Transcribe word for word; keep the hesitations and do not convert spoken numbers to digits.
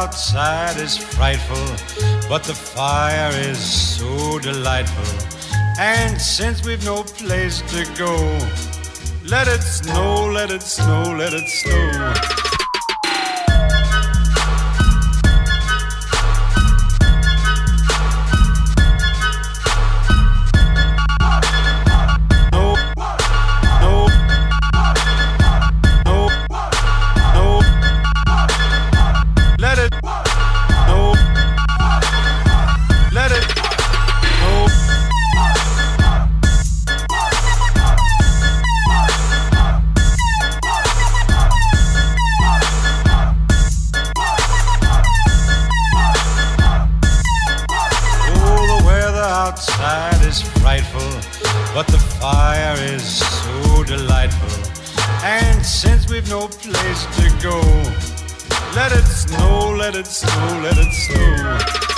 outside is frightful, but the fire is so delightful. And since we've no place to go, let it snow, let it snow, let it snow. Outside is frightful, but the fire is so delightful. And since we've no place to go, let it snow, let it snow, let it snow.